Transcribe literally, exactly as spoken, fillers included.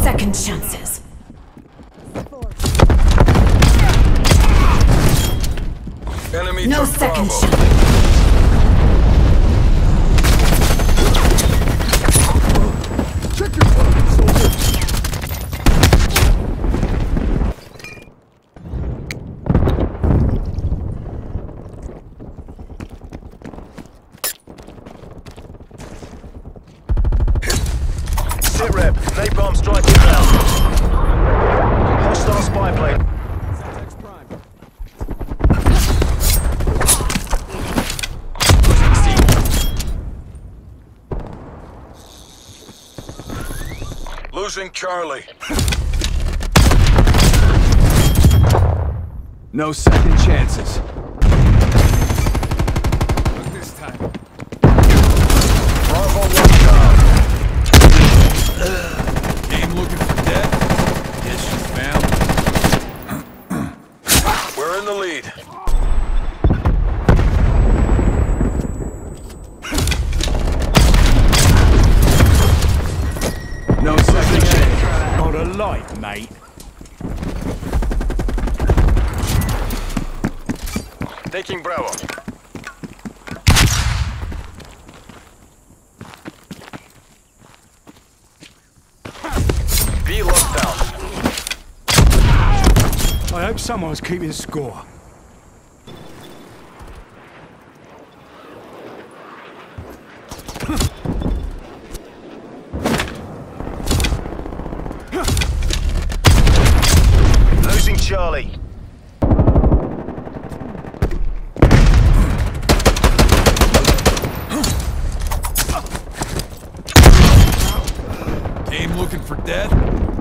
second chances. Enemy No took second Bravo. chances. Check your pocket, soldier. Sit rep. Napalm strike inbound. Hostile spy plane. Losing Charlie. No second chances. Not this time. Bravo one down. Game looking for death. Guess you found. We're in the lead. No second chance. Got a light, mate. Taking Bravo. B locked down. I hope someone's keeping score. Losing Charlie. Game looking for death.